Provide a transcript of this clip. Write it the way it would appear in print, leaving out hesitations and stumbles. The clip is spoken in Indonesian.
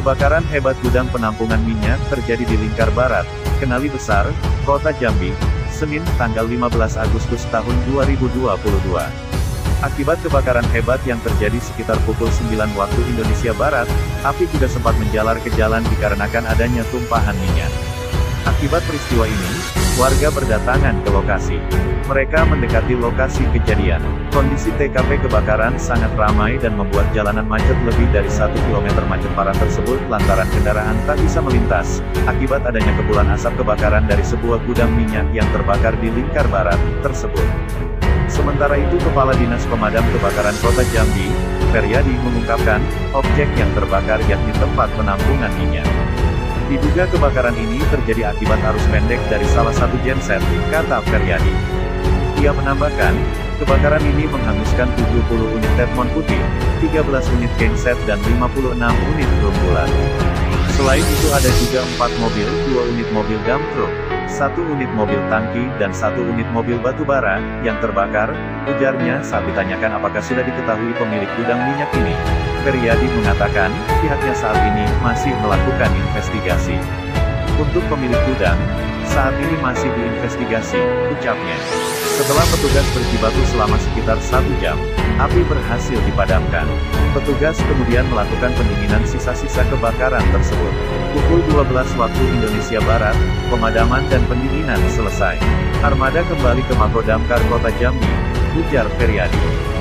Kebakaran hebat gudang penampungan minyak terjadi di Lingkar Barat, Kenali Besar, Kota Jambi, Senin, tanggal 15 Agustus tahun 2022. Akibat kebakaran hebat yang terjadi sekitar pukul 9 waktu Indonesia Barat, api juga sempat menjalar ke jalan dikarenakan adanya tumpahan minyak. Akibat peristiwa ini, warga berdatangan ke lokasi. Mereka mendekati lokasi kejadian. Kondisi TKP kebakaran sangat ramai dan membuat jalanan macet lebih dari 1 km. Macet parah tersebut lantaran kendaraan tak bisa melintas, akibat adanya kepulan asap kebakaran dari sebuah gudang minyak yang terbakar di Lingkar Barat tersebut. Sementara itu Kepala Dinas Pemadam Kebakaran Kota Jambi, Feryadi mengungkapkan, objek yang terbakar yakni tempat penampungan minyak. Diduga kebakaran ini terjadi akibat arus pendek dari salah satu genset, kata Feryadi. Ia menambahkan, kebakaran ini menghanguskan 70 unit tetmon putih, 13 unit genset dan 56 unit drum bulan. Selain itu ada juga 4 mobil, 2 unit mobil dump truck, 1 unit mobil tangki dan 1 unit mobil batubara yang terbakar, ujarnya saat ditanyakan apakah sudah diketahui pemilik gudang minyak ini. Feryadi mengatakan, pihaknya saat ini masih melakukan investigasi. Untuk pemilik gudang, saat ini masih diinvestigasi, ucapnya. Setelah petugas berjibaku selama sekitar 1 jam, api berhasil dipadamkan. Petugas kemudian melakukan pendinginan sisa-sisa kebakaran tersebut. Pukul 12 waktu Indonesia Barat, pemadaman dan pendinginan selesai. Armada kembali ke Mako Damkar Kota Jambi, ujar Feryadi.